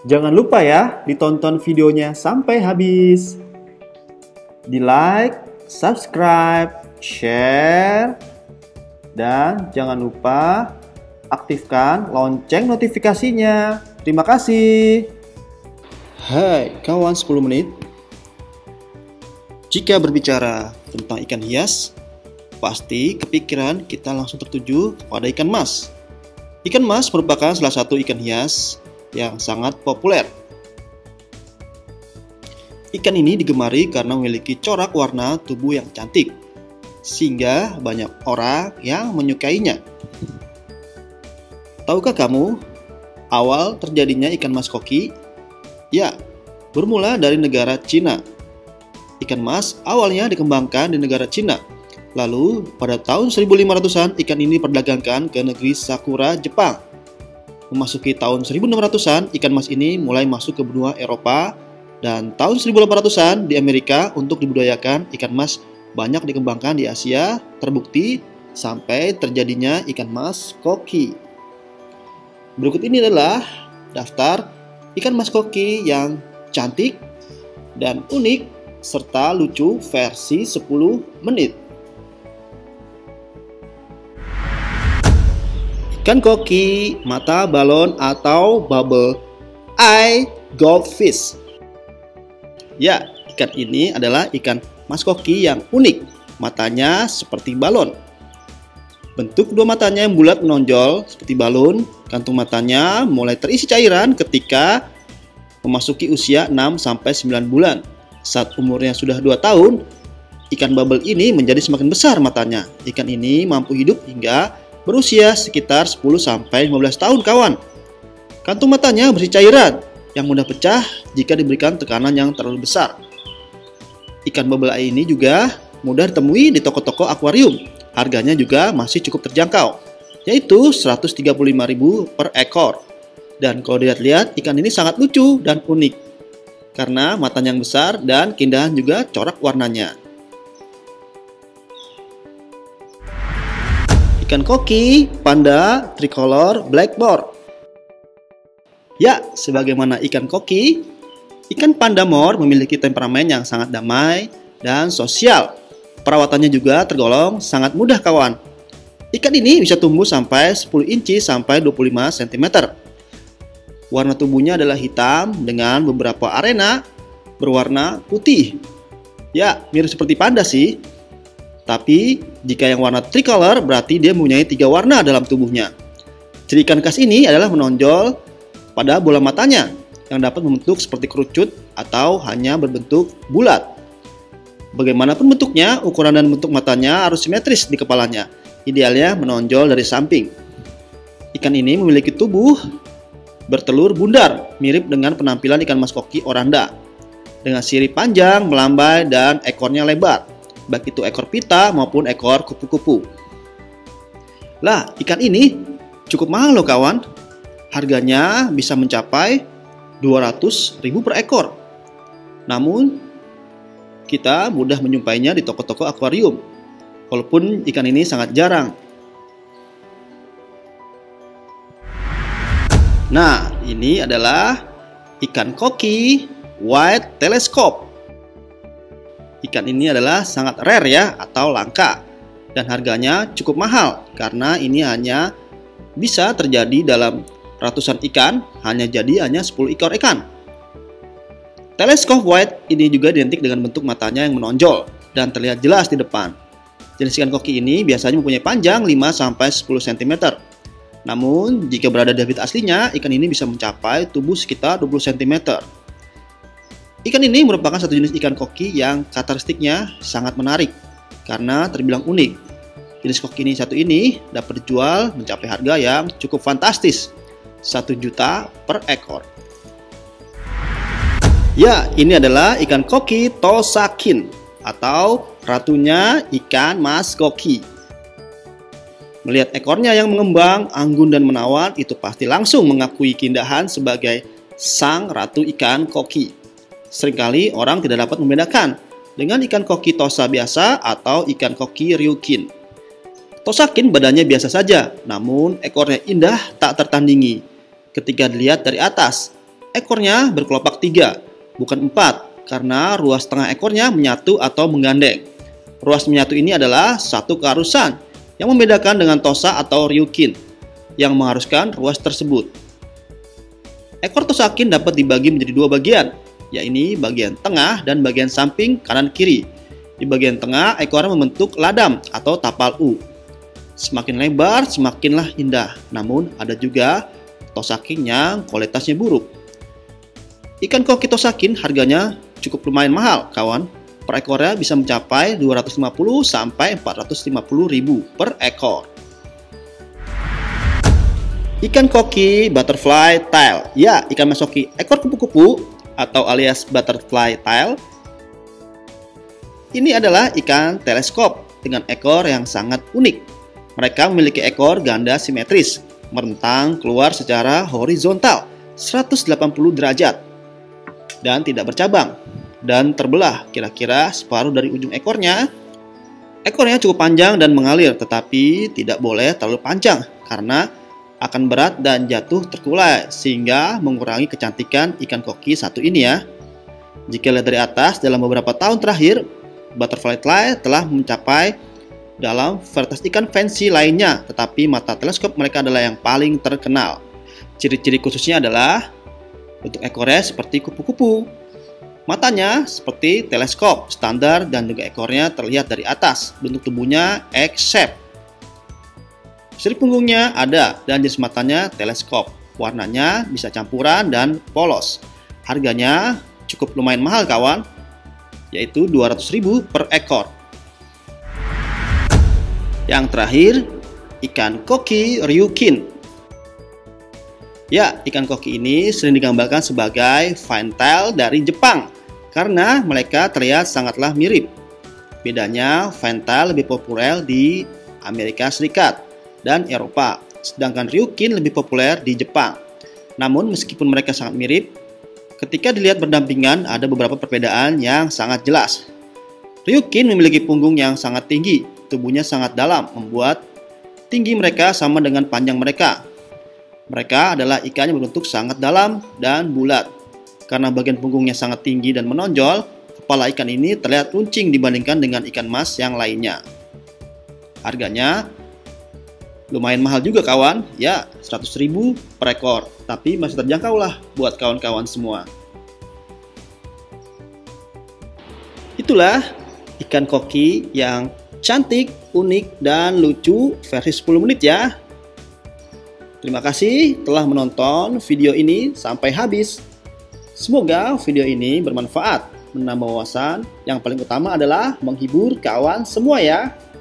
Jangan lupa ya, ditonton videonya sampai habis. Di like, subscribe, share, dan jangan lupa aktifkan lonceng notifikasinya. Terima kasih. Hai kawan 10 menit. Jika berbicara tentang ikan hias, pasti kepikiran kita langsung tertuju pada ikan mas. Ikan mas merupakan salah satu ikan hias yang sangat populer. Ikan ini digemari karena memiliki corak warna tubuh yang cantik, sehingga banyak orang yang menyukainya. Tahukah kamu awal terjadinya ikan mas koki? Ya, bermula dari negara Cina. Ikan mas awalnya dikembangkan di negara Cina. Lalu pada tahun 1500-an ikan ini diperdagangkan ke negeri Sakura, Jepang. Memasuki tahun 1600-an, ikan mas ini mulai masuk ke benua Eropa, dan tahun 1800-an di Amerika untuk dibudidayakan ikan mas banyak dikembangkan di Asia, terbukti sampai terjadinya ikan mas koki. Berikut ini adalah daftar ikan mas koki yang cantik dan unik serta lucu versi 10 menit. Ikan koki mata balon atau bubble eye goldfish. Ya, ikan ini adalah ikan mas koki yang unik. Matanya seperti balon. Bentuk kedua matanya yang bulat menonjol seperti balon. Kantung matanya mulai terisi cairan ketika memasuki usia 6-9 bulan. Saat umurnya sudah 2 tahun, ikan bubble ini menjadi semakin besar matanya. Ikan ini mampu hidup hingga berusia sekitar 10-15 tahun kawan. Kantung matanya berisi cairan yang mudah pecah jika diberikan tekanan yang terlalu besar. Ikan bubble eye ini juga mudah ditemui di toko-toko akuarium. Harganya juga masih cukup terjangkau, yaitu 135.000 per ekor. Dan kalau dilihat-lihat, ikan ini sangat lucu dan unik karena matanya yang besar dan keindahan juga corak warnanya. Ikan koki panda tricolor blackboard. Ya, sebagaimana ikan koki, ikan panda mor memiliki temperamen yang sangat damai dan sosial. Perawatannya juga tergolong sangat mudah kawan. Ikan ini bisa tumbuh sampai 10 inci sampai 25 cm. Warna tubuhnya adalah hitam dengan beberapa arena berwarna putih. Ya, mirip seperti panda sih. Tapi, jika yang warna tricolor berarti dia mempunyai 3 warna dalam tubuhnya. Ciri ikan khas ini adalah menonjol pada bola matanya yang dapat membentuk seperti kerucut atau hanya berbentuk bulat. Bagaimanapun bentuknya, ukuran dan bentuk matanya harus simetris di kepalanya. Idealnya menonjol dari samping. Ikan ini memiliki tubuh bertelur bundar, mirip dengan penampilan ikan mas koki oranda, dengan sirip panjang, melambai, dan ekornya lebar, baik itu ekor pita maupun ekor kupu-kupu. Lah, ikan ini cukup mahal loh kawan. Harganya bisa mencapai 200.000 per ekor. Namun, kita mudah menjumpainya di toko-toko akuarium, walaupun ikan ini sangat jarang. Nah, ini adalah ikan koki white telescope. Ikan ini adalah sangat rare ya, atau langka, dan harganya cukup mahal karena ini hanya bisa terjadi dalam ratusan ikan, hanya 10 ekor ikan. Telescope white ini juga identik dengan bentuk matanya yang menonjol dan terlihat jelas di depan. Jenis ikan koki ini biasanya mempunyai panjang 5-10 cm. Namun, jika berada di habitat aslinya, ikan ini bisa mencapai tubuh sekitar 20 cm. Ikan ini merupakan satu jenis ikan koki yang karakteristiknya sangat menarik karena terbilang unik. Jenis koki ini dapat dijual mencapai harga yang cukup fantastis, 1 juta per ekor. Ya, ini adalah ikan koki Tosakin atau ratunya ikan mas koki. Melihat ekornya yang mengembang, anggun dan menawan, itu pasti langsung mengakui keindahan sebagai sang ratu ikan koki. Seringkali orang tidak dapat membedakan dengan ikan koki tosa biasa atau ikan koki ryukin. Tosakin badannya biasa saja, namun ekornya indah tak tertandingi ketika dilihat dari atas. Ekornya berkelopak 3, bukan 4, karena ruas tengah ekornya menyatu atau menggandeng. Ruas menyatu ini adalah satu keharusan yang membedakan dengan tosa atau ryukin, yang mengharuskan ruas tersebut. Ekor tosakin dapat dibagi menjadi dua bagian, yaitu bagian tengah dan bagian samping kanan-kiri. Di bagian tengah, ekornya membentuk ladam atau tapal U. Semakin lebar, semakinlah indah. Namun, ada juga tosakin yang kualitasnya buruk. Ikan koki tosakin harganya cukup lumayan mahal, kawan. Per ekornya bisa mencapai 250 sampai 450 ribu per ekor. Ikan koki butterfly tail. Ya, ikan masoki ekor kupu-kupu atau alias butterfly tail. Ini adalah ikan teleskop dengan ekor yang sangat unik. Mereka memiliki ekor ganda simetris, merentang keluar secara horizontal 180 derajat dan tidak bercabang dan terbelah kira-kira separuh dari ujung ekornya. Ekornya cukup panjang dan mengalir, tetapi tidak boleh terlalu panjang karena akan berat dan jatuh terkulai sehingga mengurangi kecantikan ikan koki satu ini ya. Jika lihat dari atas, dalam beberapa tahun terakhir butterfly tail telah mencapai dalam varietas ikan fancy lainnya, tetapi mata teleskop mereka adalah yang paling terkenal. Ciri-ciri khususnya adalah bentuk ekornya seperti kupu-kupu, matanya seperti teleskop standar, dan juga ekornya terlihat dari atas. Bentuk tubuhnya X-shape. Sirip punggungnya ada dan jenis matanya teleskop. Warnanya bisa campuran dan polos. Harganya cukup lumayan mahal kawan, yaitu 200 ribu per ekor. Yang terakhir, ikan koki ryukin. Ya, ikan koki ini sering digambarkan sebagai fine tail dari Jepang karena mereka terlihat sangatlah mirip. Bedanya, fine tail lebih populer di Amerika Serikat dan Eropa, sedangkan ryukin lebih populer di Jepang. Namun meskipun mereka sangat mirip, ketika dilihat berdampingan ada beberapa perbedaan yang sangat jelas. Ryukin memiliki punggung yang sangat tinggi, tubuhnya sangat dalam, membuat tinggi mereka sama dengan panjang mereka. Mereka adalah ikan yang berbentuk sangat dalam dan bulat. Karena bagian punggungnya sangat tinggi dan menonjol, kepala ikan ini terlihat runcing dibandingkan dengan ikan mas yang lainnya. Harganya lumayan mahal juga kawan, ya 100 ribu per ekor, tapi masih terjangkau lah buat kawan-kawan semua. Itulah ikan koki yang cantik, unik, dan lucu versi 10 menit ya. Terima kasih telah menonton video ini sampai habis. Semoga video ini bermanfaat, menambah wawasan. Yang paling utama adalah menghibur kawan semua ya.